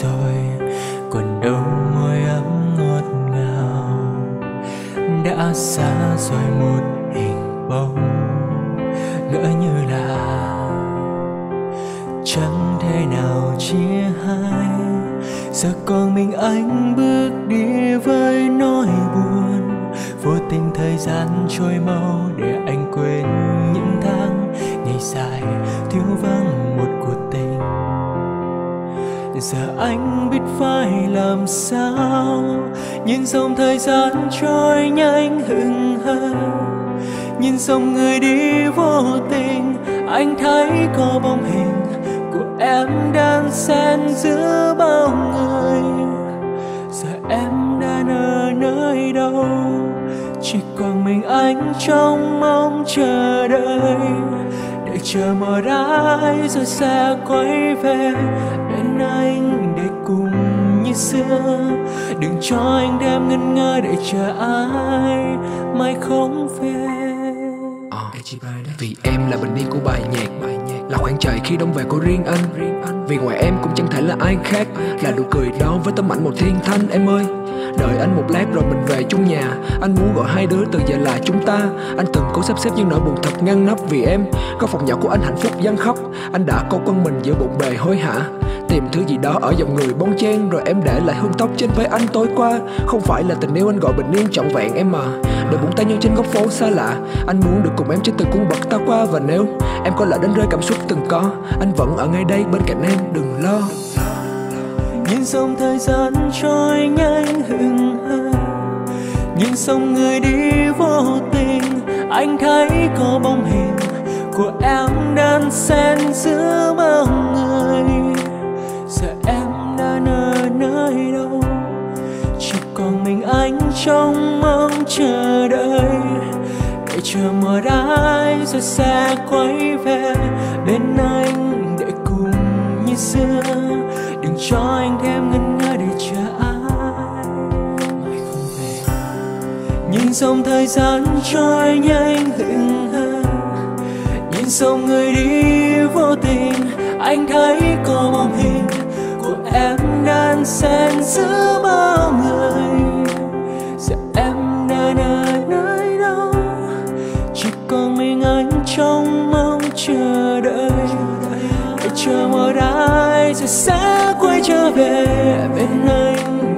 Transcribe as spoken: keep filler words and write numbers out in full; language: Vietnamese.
rồi, còn đâu môi ấm ngọt ngào. Đã xa rồi một hình bóng ngỡ như là chẳng thể nào chia hai. Giờ còn mình anh bước đi với nỗi buồn, vô tình thời gian trôi mau để anh quên những tháng ngày dài thiếu vắng một cuộc tình. Giờ anh biết phải làm sao, nhìn dòng thời gian trôi nhanh hững hờ, nhìn dòng người đi vô tình. Anh thấy có bóng hình của em đang xen giữa bao người. Giờ em đang ở nơi đâu, chỉ còn mình anh trong mong chờ đợi. Để chờ một ai rồi sẽ quay về bên anh để cùng như xưa. Đừng cho anh đem ngân ngơ để chờ ai mai không về. À, vì em là bình yên của bài nhạc, là khoảng trời khi đông về của riêng anh. Vì ngoài em cũng chẳng thể là ai khác, là nụ cười đó với tấm ảnh một thiên thanh. Em ơi, đợi anh một lát rồi mình về chung nhà. Anh muốn gọi hai đứa từ giờ là chúng ta. Anh từng cố sắp xếp những nỗi buồn thật ngăn nắp. Vì em, có phòng nhỏ của anh hạnh phúc vắng khóc. Anh đã câu quân mình giữa bộn bề hối hả, tìm thứ gì đó ở dòng người bon chen. Rồi em để lại hương tóc trên vai anh tối qua. Không phải là tình yêu anh gọi bình yên trọn vẹn em mà. Để buông tay nhau trên góc phố xa lạ, anh muốn được cùng em trên từng cung bậc ta qua. Và nếu em có lỡ đến rơi cảm xúc từng có, anh vẫn ở ngay đây bên cạnh em, đừng lo. Nhìn dòng thời gian trôi nhanh hững hờ, nhìn dòng người đi vô tình. Anh thấy có bóng hình của em đang xen giữa bao người. Giờ em đang ở nơi đâu, chỉ còn mình anh trong mong chờ đợi. Để chờ một ai rồi sẽ quay về bên anh để cùng như xưa. Đừng cho anh thêm ngân ngơ để chờ ai mai không về. Nhìn dòng thời gian trôi nhanh hững hờ, nhìn dòng người đi vô tình. Anh thấy có bóng hình của em đang xen giữa bao người. Giờ em đang ở nơi đâu, chỉ còn mình anh trong mong chờ đợi. Để chờ một ai rồi sẽ quay trở về bên anh